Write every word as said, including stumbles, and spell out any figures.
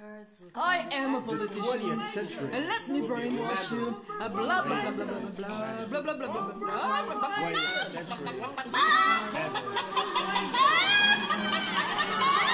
I am a politician, and let me brainwash you. Blah blah blah blah blah blah blah blah blah blah blah blah.